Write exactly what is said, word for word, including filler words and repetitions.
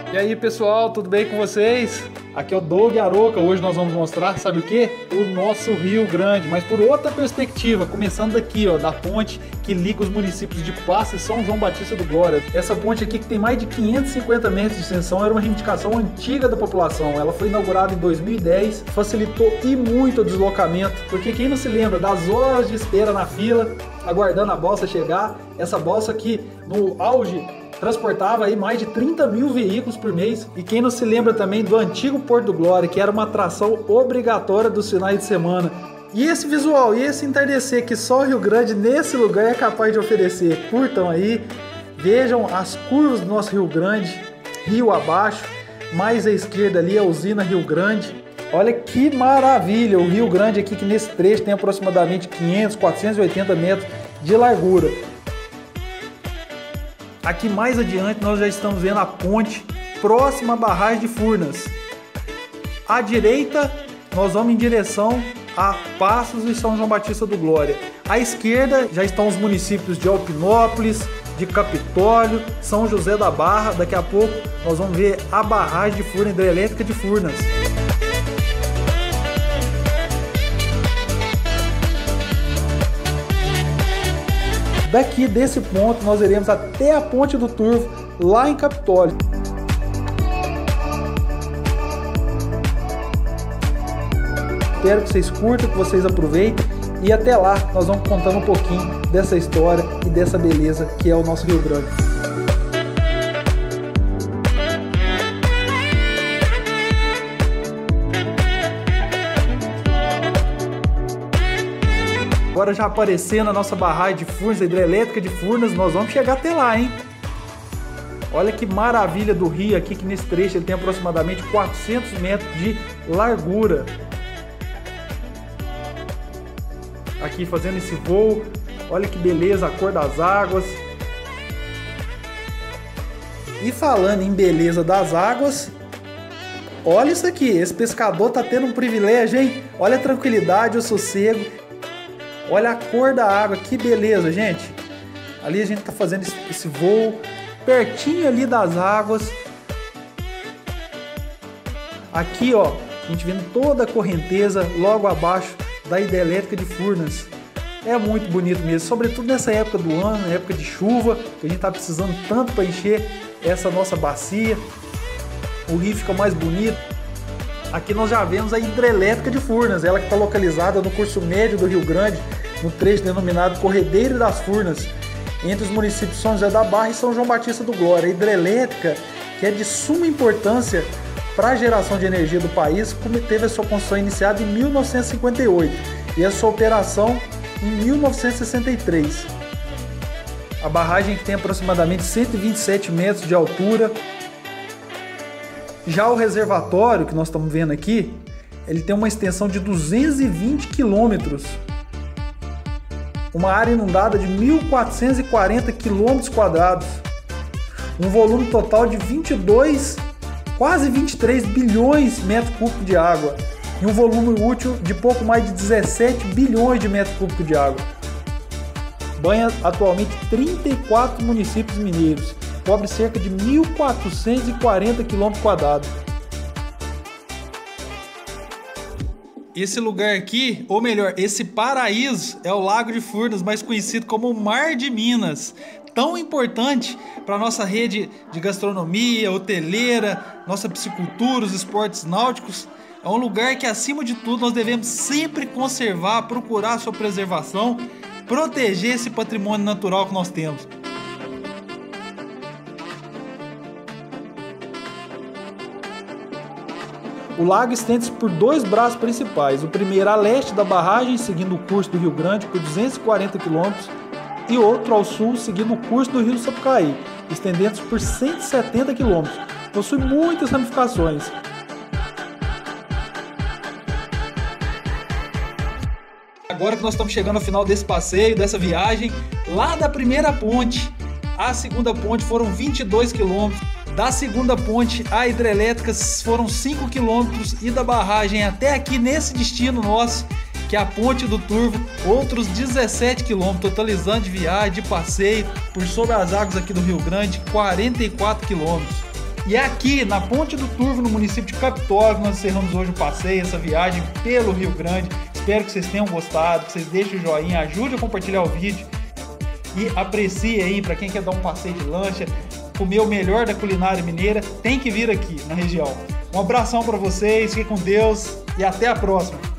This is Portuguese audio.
E aí pessoal, tudo bem com vocês? Aqui é o Doug Aroca. Hoje nós vamos mostrar, sabe o que? O nosso Rio Grande, mas por outra perspectiva, começando daqui, ó, da ponte que liga os municípios de Passos e São João Batista do Glória. Essa ponte aqui, que tem mais de quinhentos e cinquenta metros de extensão, era uma reivindicação antiga da população. Ela foi inaugurada em dois mil e dez, facilitou e muito o deslocamento, porque quem não se lembra das horas de espera na fila, aguardando a balsa chegar, essa balsa aqui no auge transportava aí mais de trinta mil veículos por mês. E quem não se lembra também do antigo Porto do Glória, que era uma atração obrigatória dos finais de semana. E esse visual, e esse entardecer que só o Rio Grande nesse lugar é capaz de oferecer. Curtam aí, vejam as curvas do nosso Rio Grande, rio abaixo, mais à esquerda ali a usina Rio Grande. Olha que maravilha o Rio Grande aqui, que nesse trecho tem aproximadamente quinhentos, quatrocentos e oitenta metros de largura. Aqui mais adiante nós já estamos vendo a ponte próxima à barragem de Furnas. À direita nós vamos em direção a Passos e São João Batista do Glória. À esquerda já estão os municípios de Alpinópolis, de Capitólio, São José da Barra. Daqui a pouco nós vamos ver a barragem de Furnas, hidrelétrica de Furnas. Daqui desse ponto nós iremos até a Ponte do Turvo, lá em Capitólio. Espero que vocês curtam, que vocês aproveitem, e até lá nós vamos contando um pouquinho dessa história e dessa beleza que é o nosso Rio Grande. Agora já aparecendo a nossa barragem de Furnas, a hidrelétrica de Furnas, nós vamos chegar até lá, hein? Olha que maravilha do rio aqui, que nesse trecho ele tem aproximadamente quatrocentos metros de largura. Aqui fazendo esse voo, olha que beleza, a cor das águas. E falando em beleza das águas, olha isso aqui, esse pescador tá tendo um privilégio, hein? Olha a tranquilidade, o sossego. Olha a cor da água, que beleza, gente. Ali a gente tá fazendo esse, esse voo pertinho ali das águas. Aqui, ó, a gente vendo toda a correnteza logo abaixo da hidrelétrica de Furnas. É muito bonito mesmo, sobretudo nessa época do ano, na época de chuva, que a gente tá precisando tanto para encher essa nossa bacia. O rio fica mais bonito. Aqui nós já vemos a hidrelétrica de Furnas, ela que está localizada no curso médio do Rio Grande, no trecho denominado Corredeiro das Furnas, entre os municípios de São José da Barra e São João Batista do Glória. A hidrelétrica, que é de suma importância para a geração de energia do país, como teve a sua construção iniciada em mil novecentos e cinquenta e oito e a sua operação em mil novecentos e sessenta e três. A barragem que tem aproximadamente cento e vinte e sete metros de altura. Já o reservatório que nós estamos vendo aqui, ele tem uma extensão de duzentos e vinte quilômetros, uma área inundada de mil quatrocentos e quarenta quilômetros quadrados, um volume total de vinte e dois, quase vinte e três bilhões de metros cúbicos de água e um volume útil de pouco mais de dezessete bilhões de metros cúbicos de água. Banha atualmente trinta e quatro municípios mineiros. Cobre cerca de mil quatrocentos e quarenta quilômetros quadrados. Esse lugar aqui, ou melhor, esse paraíso, é o Lago de Furnas, mais conhecido como o Mar de Minas. Tão importante para a nossa rede de gastronomia, hoteleira, nossa piscicultura, os esportes náuticos. É um lugar que, acima de tudo, nós devemos sempre conservar, procurar a sua preservação, proteger esse patrimônio natural que nós temos. O lago estende-se por dois braços principais, o primeiro a leste da barragem, seguindo o curso do Rio Grande por duzentos e quarenta quilômetros, e outro ao sul, seguindo o curso do Rio Sapucaí, estendendo-se por cento e setenta quilômetros. Possui muitas ramificações. Agora que nós estamos chegando ao final desse passeio, dessa viagem, lá da primeira ponte à segunda ponte foram vinte e dois quilômetros. Da segunda ponte à hidrelétrica foram cinco quilômetros e da barragem até aqui nesse destino nosso, que é a Ponte do Turvo, outros dezessete quilômetros, totalizando de viagem, de passeio por sobre as águas aqui do Rio Grande, quarenta e quatro quilômetros. E é aqui na Ponte do Turvo, no município de Capitólio, nós encerramos hoje o passeio, essa viagem pelo Rio Grande. Espero que vocês tenham gostado, que vocês deixem o joinha, ajude a compartilhar o vídeo e aprecie aí. Para quem quer dar um passeio de lancha, comer o melhor da culinária mineira, tem que vir aqui na região. Um abração para vocês, fiquem com Deus e até a próxima.